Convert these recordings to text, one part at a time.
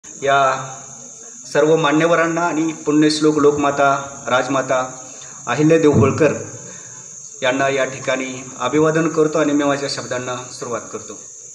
या सर्व मान्यवरांना आणि पुण्यश्लोक लोकमाता राजमाता अहिल्यादेवी होळकर यांना या ठिकाणी अभिवादन करतो आणि मी माझ्या शब्दांना सुरुवात करतो।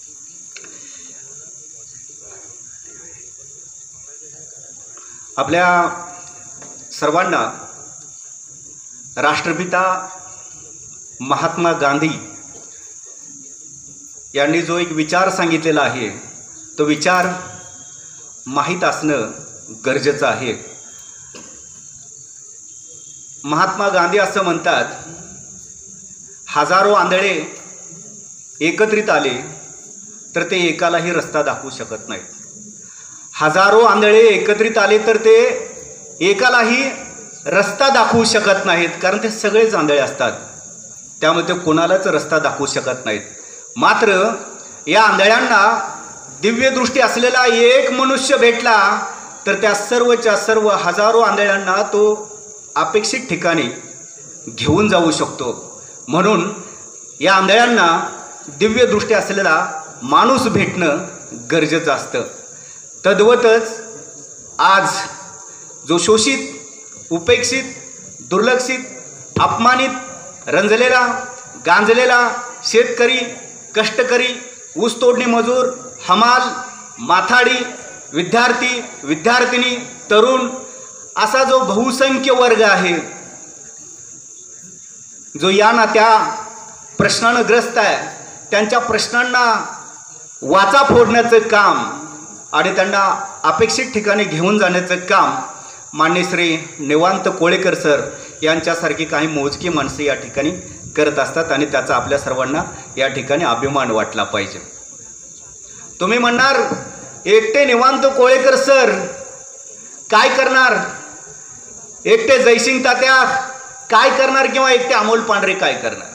आपल्या सर्वांना राष्ट्रपिता महात्मा गांधी यांनी जो एक विचार सांगितलेला आहे तो विचार माहीत असणं गरजेचं आहे। महात्मा गांधी असं म्हणतात, हजारो आंधळे एकत्रित आले तर ते एकालाही रस्ता दाखवू शकत नाहीत। हजारो आंधळे एकत्रित आले तर ते एकालाही रस्ता दाखवू शकत नाहीत, कारण ते सगळेच आंधळे असतात, त्यामुळे ते कोणालाच रस्ता दाखवू शकत नाहीत। मात्र या आंधळ्यांना दिव्य दृष्टी असलेला एक मनुष्य भेटला तर त्या सर्वच्या सर्व हजारो आंधळ्यांना तो अपेक्षित ठिकाणी घेऊन जाऊ शकतो। म्हणून या आंधळ्यांना दिव्य दृष्टी असलेला माणूस भेटणं गरजेचं असतं। तद्वतच आज जो शोषित, उपेक्षित, दुर्लक्षित, अपमानित, रंजलेला, गांजलेला शेतकरी, कष्टकरी, ऊस तोडणी मजूर, हमाल, माथाडी, विद्यार्थी, विद्यार्थिनी, तरुण असा जो बहुसंख्य वर्ग आहे, जो या ना त्या प्रश्नानं ग्रस्त आहे, त्यांच्या प्रश्नांना वाचा फोडण्याचं काम आणि त्यांना अपेक्षित ठिकाणी घेऊन जाण्याचं काम मान्य श्री निवांत कोळेकर सर यांच्यासारखी काही मोजकी माणसं या ठिकाणी करत असतात आणि त्याचा आपल्या सर्वांना या ठिकाणी अभिमान वाटला पाहिजे। तुम्ही म्हणणार, एकटे निवांत कोळेकर सर काय करणार, एकटे जयसिंग तात्या काय करणार, किंवा एकटे अमोल पांढरे काय करणार,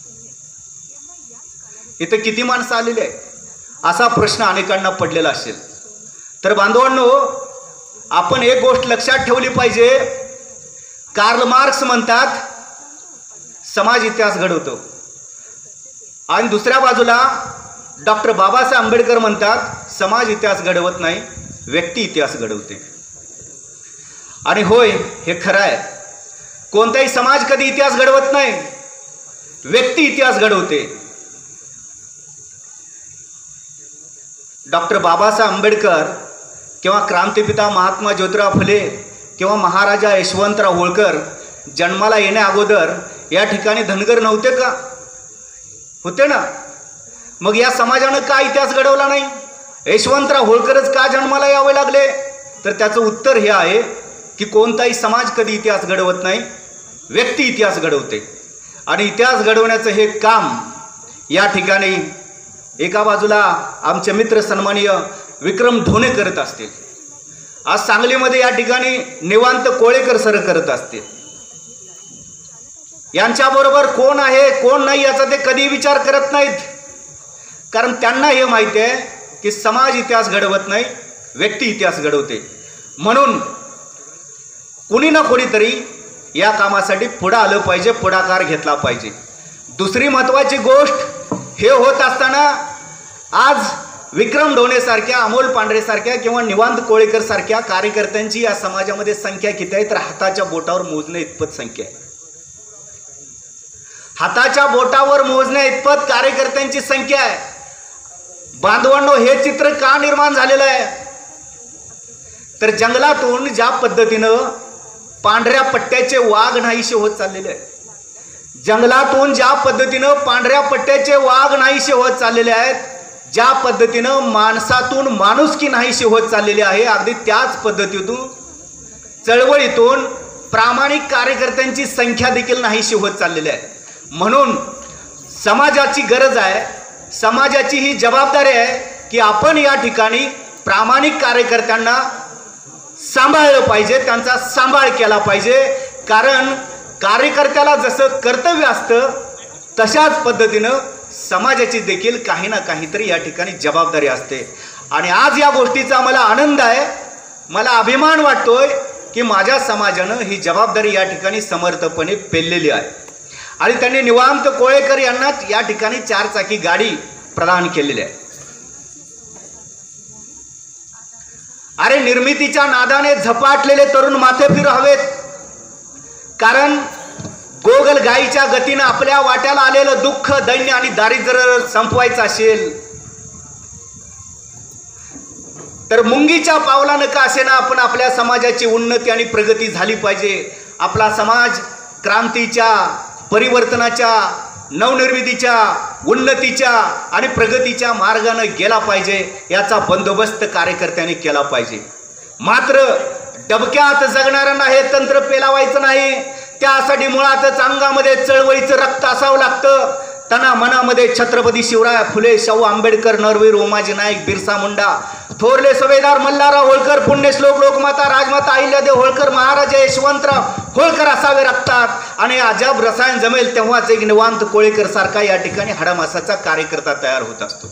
इथं किती माणसं आलेली आहे, असा प्रश्न अनेकांना पडलेला असेल। तर बांधवांनो, आपण एक गोष्ट लक्षात ठेवली पाहिजे, कार्ल मार्क्स म्हणतात समाज इतिहास घडवतो, आणि दुसऱ्या बाजूला डॉक्टर बाबासाहेब आंबेडकर म्हणतात समाज इतिहास घडवत नाही, व्यक्ती इतिहास घडवते। आणि होय, हे खरं आहे, कोणताही समाज कधी इतिहास घडवत नाही, व्यक्ती इतिहास घडवते। डॉक्टर बाबासाहेब आंबेडकर किंवा क्रांतिपिता महात्मा ज्योतिराव फुले किंवा महाराजा यशवंतराव होळकर जन्माला येण्या अगोदर या ठिकाणी धनगर नव्हते का? होते ना। मग या समाजानं का इतिहास घडवला नाही? यशवंतराव होळकरच का जन्माला यावे लागले? तर त्याचं उत्तर हे आहे की कोणताही समाज कधी इतिहास घडवत नाही, व्यक्ती इतिहास घडवते। आणि इतिहास घडवण्याचं हे काम या ठिकाणी एका बाजूला आमचे मित्र सन्माननीय विक्रम ढोणे करत असतील, आज सांगलीमध्ये या ठिकाणी निवांत कोळेकर सर करत असतील। यांच्याबरोबर कोण आहे कोण नाही याचा ते कधी विचार करत नाहीत, कारण त्यांना हे माहिती आहे की समाज इतिहास घडवत नाही, व्यक्ती इतिहास घडवते। म्हणून कुणी ना कोणीतरी या कामासाठी पुढे आलं पाहिजे, पुढाकार घेतला पाहिजे। दुसरी महत्त्वाची गोष्ट, हे होत असताना आज विक्रम ढोणे सारख्या, अमोल पांढरे सारख्या किंवा निवांत कोळेकर सारख्या कार्यकर्त्यांची या समाजामध्ये संख्या किती आहे? तर हाताच्या बोटावर मोजण्या इतपत संख्या आहे। हाताच्या बोटावर मोजण्या इतपत कार्यकर्त्यांची संख्या आहे। बांधवांनो, हे चित्र का निर्माण झालेलं आहे? तर जंगलातून ज्या पद्धतीनं पांढऱ्या पट्ट्याचे वाघ नाहीसे होत चाललेले आहेत, जंगलातून ज्या पद्धतीनं पांढऱ्या पट्ट्याचे वाघ नाहीसे होत चाललेले आहेत, ज्या पद्धतीनं माणसातून माणुसकी नाहीशी होत चाललेली आहे, अगदी त्याच पद्धतीतून चळवळीतून प्रामाणिक कार्यकर्त्यांची संख्या देखील नाहीशी होत चाललेली आहे। म्हणून समाजाची गरज आहे, समाजाची ही जबाबदारी आहे की आपण या ठिकाणी प्रामाणिक कार्यकर्त्यांना सांभाळलं पाहिजे, त्यांचा सांभाळ केला पाहिजे। कारण कार्यकर्त्याला जसं कर्तव्य असतं तशाच पद्धतीनं समाजाची देखील काही ना काहीतरी या ठिकाणी जबाबदारी असते। आणि आज या गोष्टीचा मला आनंद आहे, मला अभिमान वाटतोय की माझ्या समाजानं ही जबाबदारी या ठिकाणी समर्थपणे पेललेली आहे आणि त्यांनी निवांत कोळेकर यांना या ठिकाणी 4 चाकी गाडी प्रदान केलेली आहे। अरे निर्मितीच्या नादाने झपाटलेले तरुण माथे फिर हवेत, कारण गोगल गायीच्या गतीनं आपल्या वाट्याला आलेलं दुःख, दैन्य आणि दारिद्र्य संपवायचं असेल तर मुंगीच्या पावलानं का असेना आपण आपल्या समाजाची उन्नती आणि प्रगती झाली पाहिजे. आपला समाज क्रांतीच्या, परिवर्तनाच्या, नवनिर्मितीच्या, उन्नतीच्या आणि प्रगतीच्या मार्गाने गेला पाहिजे. याचा बंदोबस्त कार्यकर्त्यांनी केला पाहिजे. मात्र डबक्यात जगणाऱ्यांना हे तंत्र पेलावायचं नाही. त्यासाठी मुळातच अंगामध्ये चळवळीचं रक्त असावं लागतं. त्यांना मनामध्ये छत्रपती शिवराय फुले, शाहू आंबेडकर, नरवीर उमाजी नाईक, बिरसा मुंडा, थोरले सुभेदार मल्हारराव होळकर, पुण्यश्लोक लोकमाता राजमाता अहिल्यादेवी होळकर, महाराजा यशवंतराव होळकर असावे रक्तात. आणि अजब रसायन जमेल तेव्हाच एक निवांत कोळेकर सारखा या ठिकाणी हाडामासाचा कार्यकर्ता तयार होत असतो.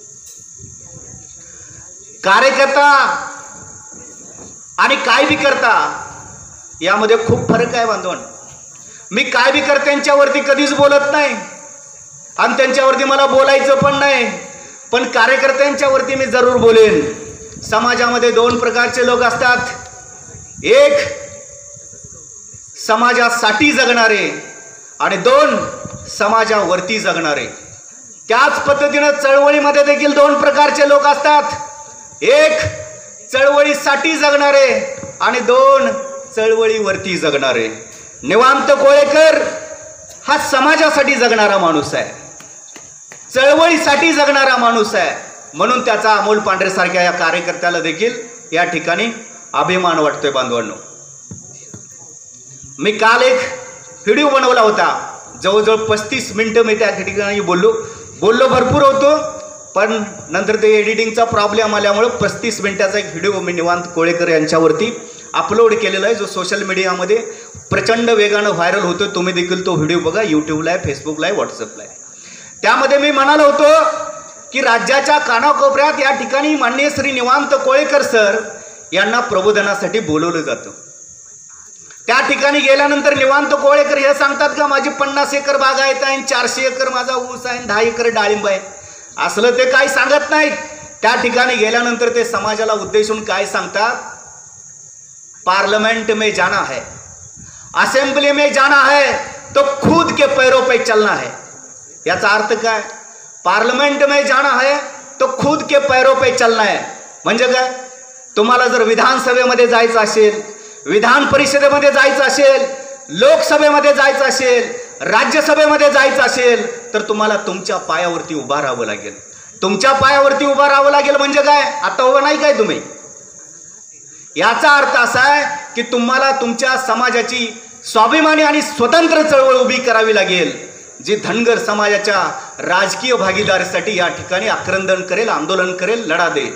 कार्यकर्ता आणि काय बी करता यामध्ये खूप फरक आहे बांधवण. मी काय बी करत्यांच्यावरती कधीच बोलत नाही आणि त्यांच्यावरती मला बोलायचं पण नाही, पण कार्यकर्त्यांच्यावरती मी जरूर बोलेन. समाजामध्ये दोन प्रकारचे लोक असतात. एक समाजासाठी जगणारे आणि दोन समाजावरती जगणारे. त्याच पद्धतीनं चळवळीमध्ये देखील दोन प्रकारचे लोक असतात. एक चळवळीसाठी जगणारे आणि दोन चळवळीवरती जगणारे. निवांत कोळेकर हा समाजासाठी जगणारा माणूस आहे, चळवळीसाठी जगणारा माणूस आहे. म्हणून त्याचा अमोल पांढरे सारख्या या कार्यकर्त्याला देखील या ठिकाणी अभिमान वाटतोय बांधवांनो. मी काल एक व्हिडिओ बनवला होता. जवळजवळ 35 मिनिटं मी त्या ठिकाणी बोललो भरपूर होतो, पण नंतर ते एडिटिंगचा प्रॉब्लेम आल्यामुळे 35 मिनिटाचा एक व्हिडिओ मी निवांत कोळेकर यांच्यावरती अपलोड केलेला आहे, जो सोशल मीडियामध्ये प्रचंड वेगानं व्हायरल होतो. तुम्ही देखील तो व्हिडिओ बघा. यूट्यूबला आहे, फेसबुकला आहे, व्हॉट्सअपला आहे. त्यामध्ये मी म्हणालो होतो की राज्याच्या कानाकोपऱ्यात या ठिकाणी माननीय श्री निवांत कोळेकर सर यांना प्रबोधनासाठी बोलवलं जातं. त्या ठिकाणी गेल्यानंतर निवांत कोळेकर हे सांगतात का माझी 50 एकर बागायत आहे, 400 एकर माझा ऊस आहे, 10 एकर डाळिंब आहे. असलं ते काही सांगत नाहीत. त्या ठिकाणी गेल्यानंतर ते समाजाला उद्देशून काय सांगतात, पार्लियामेंट में जाना है, असेंबली में जाना है तो खुद के पैरों पे चलना है. याचा अर्थ काय, पार्लियामेंट में जाना है तो खुद के पैरों पे चलना है. म्हणजे काय, तुम्हाला जर विधानसभेमध्ये जायचं असेल, विधान परिषदेमध्ये जायचं असेल, लोकसभेमध्ये जायचं असेल, राज्यसभेमध्ये जायचं असेल तर तुम्हाला तुमच्या पायावरती उभा राहावं लागेल. तुमच्या पायावरती उभा राहावं लागेल म्हणजे काय, आता उभं नाही काय तुम्ही. याचा अर्थ असा आहे की तुम्हाला तुमच्या समाजाची स्वाभिमानी आणि स्वतंत्र चळवळ उभी करावी लागेल, जी धनगर समाजाच्या राजकीय भागीदारीसाठी या ठिकाणी आक्रंदन करेल, आंदोलन करेल, लढा देईल.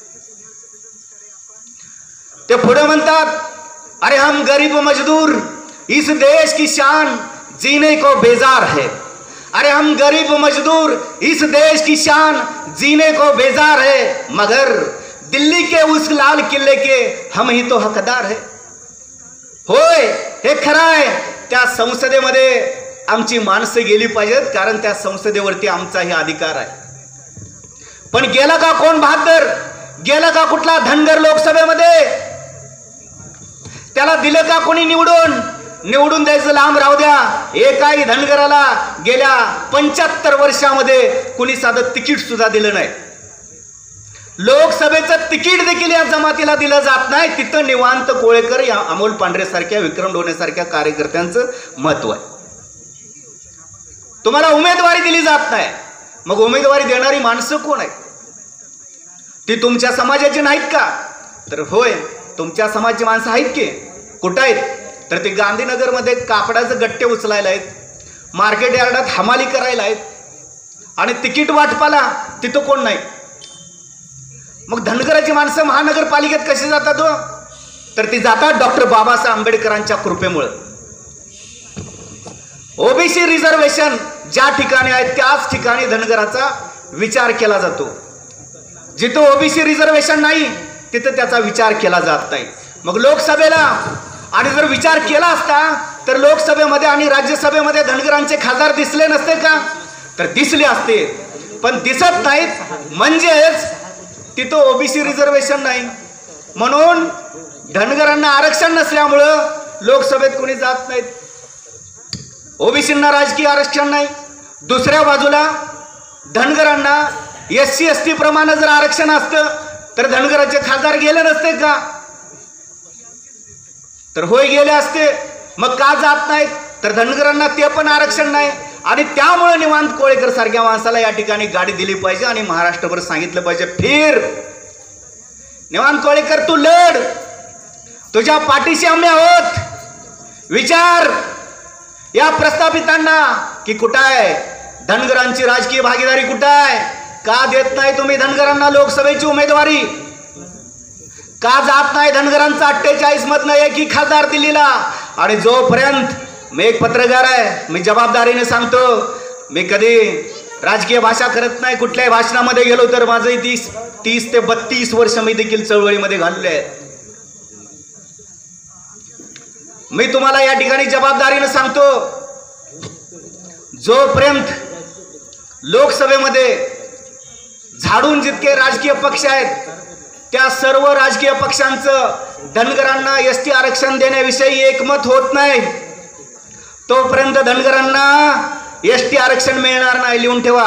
ते पुढे म्हणतात, अरे हम गरीब मजदूर इस देश की शान जीने को बेजार है. अरे हम गरीब मजदूर इस देश की शान जीने को बेजार है, मगर दिल्ली के उस लाल किल्ले के हम ही तो हकदार है. होय, हे खरं आहे. त्या संसदेमध्ये आमची माणसं गेली पाहिजेत, कारण त्या संसदेवरती आमचाही अधिकार आहे. पण गेला का कोण बहादर, गेला का कुठला धनगर लोकसभेमध्ये, त्याला दिलं का कोणी निवडून द्यायचं लांब राहू द्या. एकाही धनगराला गेल्या 75 वर्षामध्ये कुणी साधं तिकीट सुद्धा दिलं नाही. लोकसभेचं तिकीट देखील या जमातीला दिलं जात नाही. तिथं निवांत कोळेकर, या अमोल पांढरे सारख्या, विक्रम ढोणे सारख्या कार्यकर्त्यांचं महत्व आहे. तुम्हाला उमेदवारी दिली जात नाही. मग उमेदवारी देणारी माणसं कोण आहेत? ती तुमच्या समाजाची नाहीत का? तर होय, तुमच्या समाजाची माणसं आहेत की. कुठं आहेत? तर ते गांधीनगरमध्ये कापडाचे गट्टे उचलायला आहेत, मार्केट यार्डात हमाली करायला आहेत, आणि तिकीट वाटपाला तिथं कोण नाही. मग धनगराची माणसं महानगरपालिकेत कशी जातात हो? तर ती जातात डॉक्टर बाबासाहेब आंबेडकरांच्या कृपेमुळे. ओबीसी रिझर्वेशन ज्या ठिकाणी आहे त्याच ठिकाणी धनगराचा विचार केला जातो. जिथं ओबीसी रिझर्वेशन नाही तिथं त्याचा विचार केला जात नाही. मग लोकसभेला आणि जर विचार केला असता तर लोकसभेमध्ये आणि राज्यसभेमध्ये धनगरांचे खासदार दिसले नसते का? तर दिसले असते, पण दिसत नाहीत. म्हणजेच तिथं ओबीसी रिझर्वेशन नाही, म्हणून धनगरांना आरक्षण नसल्यामुळं लोकसभेत कोणी जात नाहीत. ओबीसींना राजकीय आरक्षण नाही. दुसऱ्या बाजूला धनगरांना SC ST प्रमाणे जर आरक्षण असतं तर धनगराचे खासदार गेले नसते का? तर होय गेले असते. मग का जात नाहीत? तर धनगरांना ते पण आरक्षण नाही. आणि त्यामुळे निवांत कोळेकर सारख्या माणसाला या ठिकाणी गाडी दिली पाहिजे आणि महाराष्ट्रभर सांगितलं पाहिजे, फिर निवांत कोळेकर, तू लढ, तुझ्या पाठीशी आम्ही आहोत. विचार या प्रस्थापितांना की कुठं आहे धनगरांची राजकीय भागीदारी, कुठं आहे? का देत नाही तुम्ही धनगरांना लोकसभेची उमेदवारी? का जात नाही धनगरांचा 48 मधनं एकही खासदार दिल्लीला? आणि जोपर्यंत मी एक पत्रकार आहे, मी जबाबदारीने सांगतो, मी कधी राजकीय भाषा करत नाही. कुठल्याही भाषणामध्ये गेलो तर माझं 30 ते 32 वर्ष मी देखील चळवळीमध्ये घालले आहेत. मी तुम्हाला या ठिकाणी जबाबदारीने सांगतो, जोपर्यंत लोकसभेमध्ये झाडून जितके राजकीय पक्ष आहेत त्या सर्व राजकीय पक्षांचं धनगरांना ST आरक्षण देण्याविषयी एकमत होत नाही, तोपर्यंत धनगरांना ST आरक्षण मिळणार नाही. लिहून ठेवा.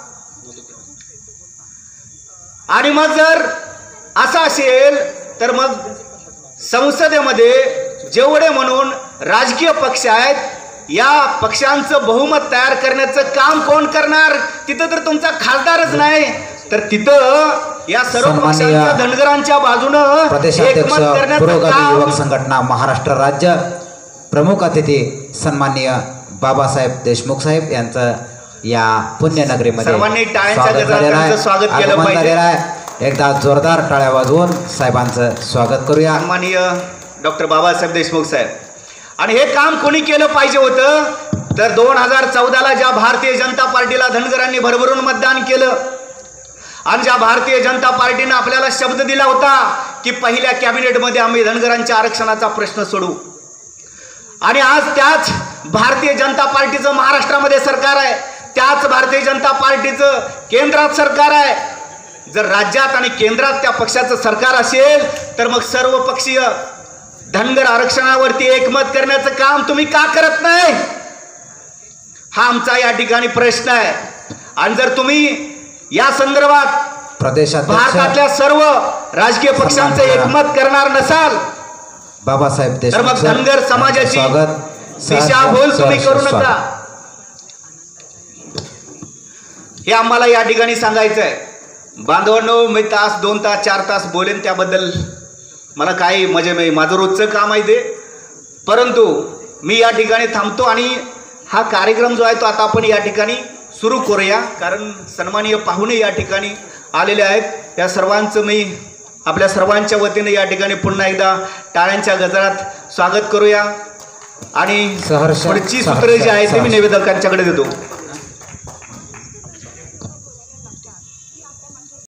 आणि मग जर असं असेल तर मग संसदेमध्ये जेवढे म्हणून राजकीय पक्ष आहेत या पक्षांचं बहुमत तयार करण्याचं काम कोण करणार? तिथं तर तुमचा खासदारच नाही, तर तिथं या सर्व पक्षांच्या धनगरांच्या बाजूनं प्रदेशाध्यक्ष पुरोगामी युवक संघटना महाराष्ट्र राज्य प्रमुख अतिथी सन्माननीय बाबासाहेब देशमुख साहेब यांचं या पुण्यनगरीमध्ये सर्वांनी टाळ्यांच्या गजरात स्वागत केलं पाहिजे. एकदा जोरदार टाळ्या वाजवून साहेबांचं स्वागत करूया. सन्माननीय डॉक्टर बाबासाहेब देशमुख साहेब. आणि हे काम कोणी केलं पाहिजे होतं? तर 2014ला ज्या भारतीय जनता पार्टीला धनगरांनी भरभरून मतदान केलं आणि ज्या भारतीय जनता पार्टीनं आपल्याला शब्द दिला होता की पहिल्या कॅबिनेटमध्ये आम्ही धनगरांच्या आरक्षणाचा प्रश्न सोडवू, आणि आज त्याच भारतीय जनता पार्टीचं महाराष्ट्रामध्ये सरकार आहे, त्याच भारतीय जनता पार्टीचं केंद्रात सरकार आहे. जर राज्यात आणि केंद्रात त्या पक्षाचं सरकार असेल तर मग सर्व पक्षीय धनगर आरक्षणावरती एकमत करण्याचं काम तुम्ही का करत नाही? हा आमचा या ठिकाणी प्रश्न आहे. आणि जर तुम्ही या संदर्भात भारतातल्या सर्व राजकीय पक्षांचं एकमत करणार नसाल बाबासाहेब तर मग धनगर समाजाची दिशाभूल तुम्ही करू नका, हे आम्हाला या ठिकाणी सांगायचं आहे. बांधवांनो, मी तास 2 तास 4 तास बोलेन, त्याबद्दल मला काही मजा नाही, माझं रोजचं काम आहे ते. परंतु मी या ठिकाणी थांबतो आणि हा कार्यक्रम जो आहे तो आता आपण या ठिकाणी सुरू करूया, कारण सन्माननीय पाहुणे या ठिकाणी आलेले आहेत. या सर्वांचं मी आपल्या सर्वांच्या वतीने या ठिकाणी पुन्हा एकदा टाळ्यांच्या गजरात स्वागत करूया आणि पुढची सूत्रे जी आहेत ते मी निवेदकांच्याकडे देतो.